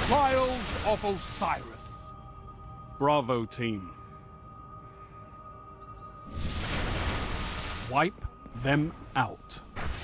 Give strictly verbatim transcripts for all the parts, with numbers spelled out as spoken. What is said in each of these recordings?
Trials of Osiris. Bravo, team. Wipe them out.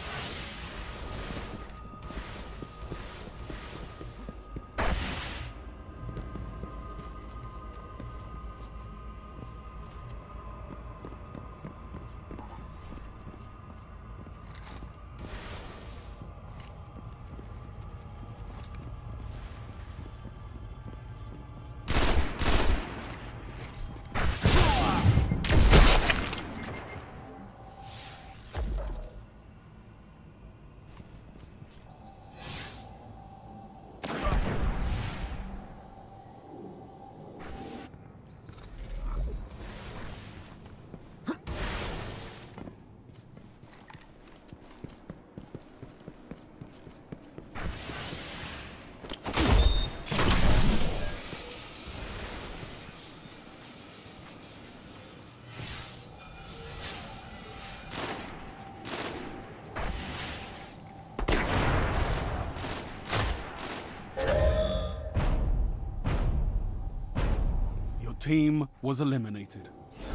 Team was eliminated.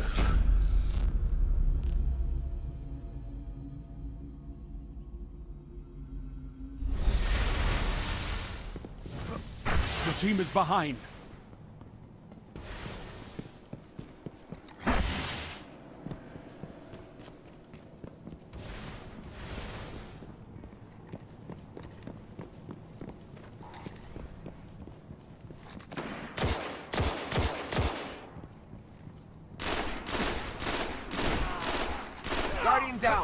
Your team is behind. Guardian down.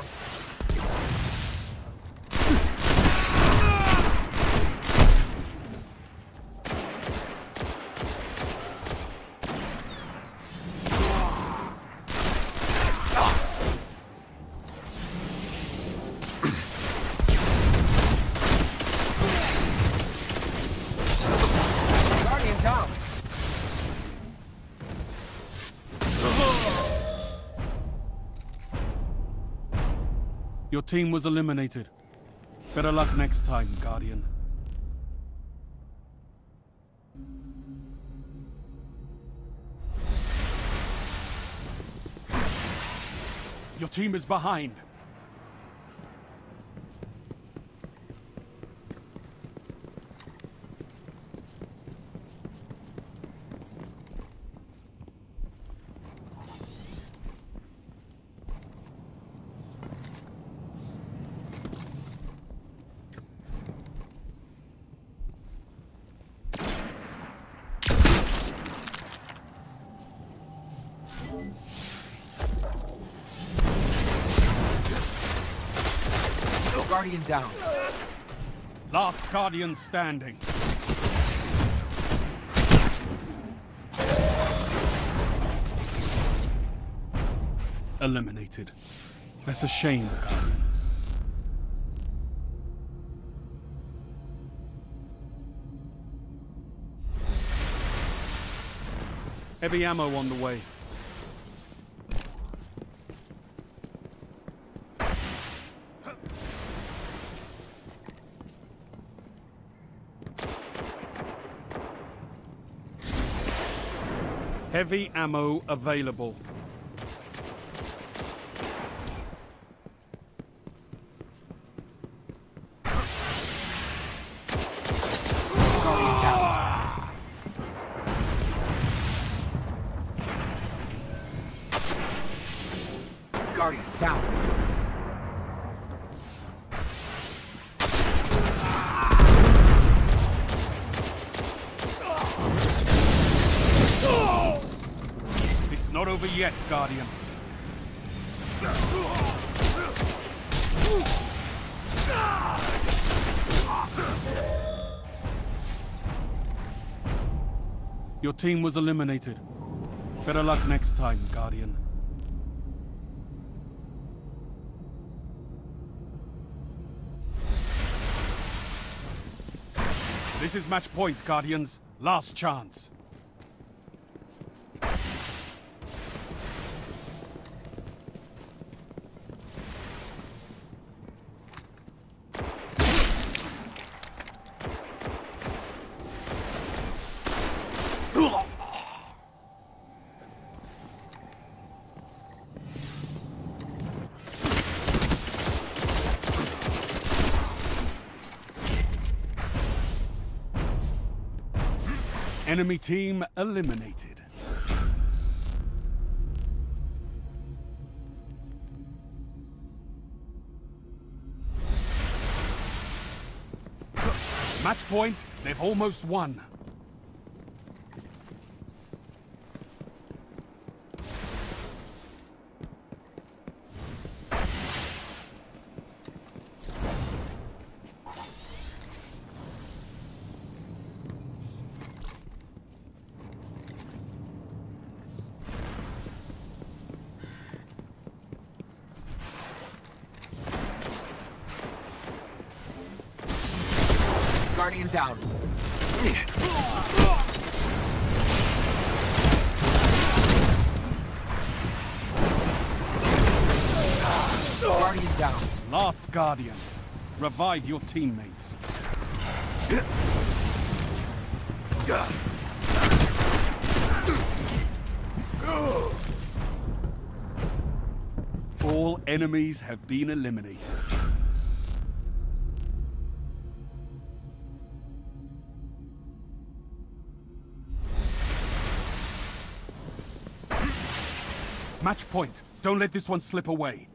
Guardian down. Your team was eliminated. Better luck next time, Guardian. Your team is behind. Guardian down. Last Guardian standing. Eliminated. That's a shame, Guardian. Heavy ammo on the way. Heavy ammo available. Guardian down. Guardian down. It's not over yet, Guardian. Your team was eliminated. Better luck next time, Guardian. This is match point, Guardians. Last chance. Enemy team eliminated. Match point, they've almost won. Guardian down. Guardian down. Last Guardian. Revive your teammates. All enemies have been eliminated. Match point. Don't let this one slip away.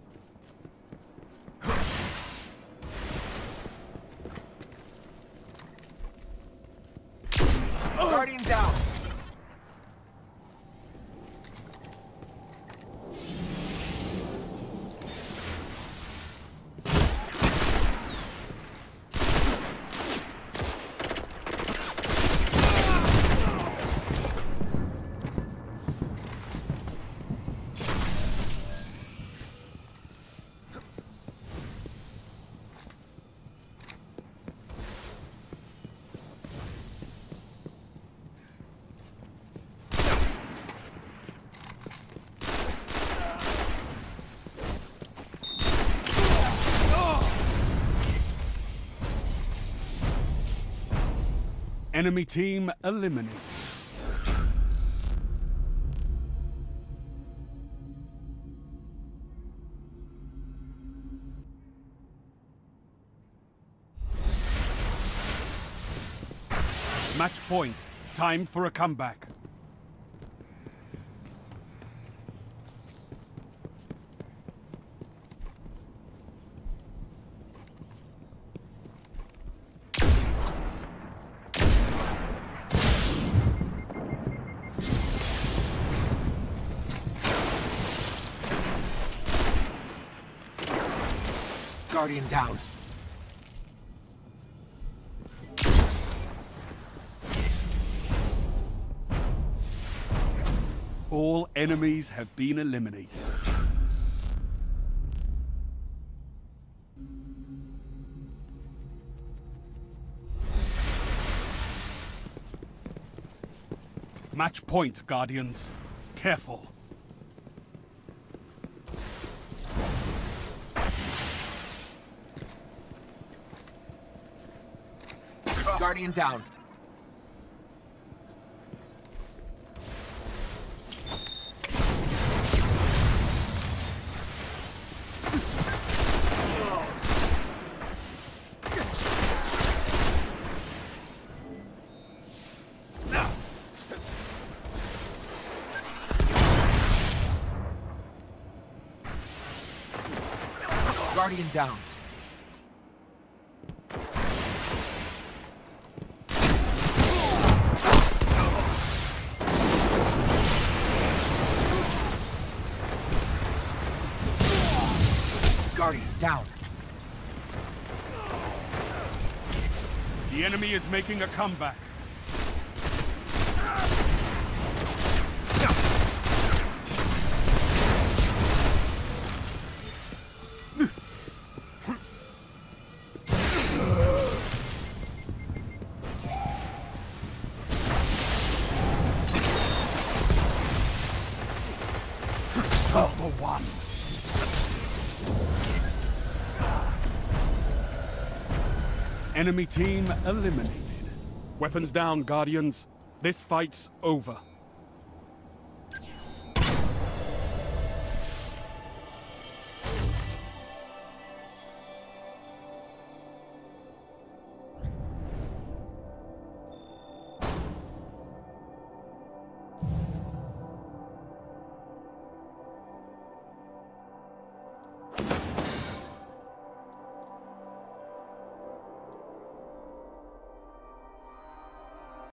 Guardian down. Enemy team eliminated. Match point. Time for a comeback. Guardian down. All enemies have been eliminated. Match point, Guardians. Careful. Guardian down. Guardian down. Guardian down. The enemy is making a comeback. Two for one. Enemy team eliminated. Weapons down, Guardians. This fight's over.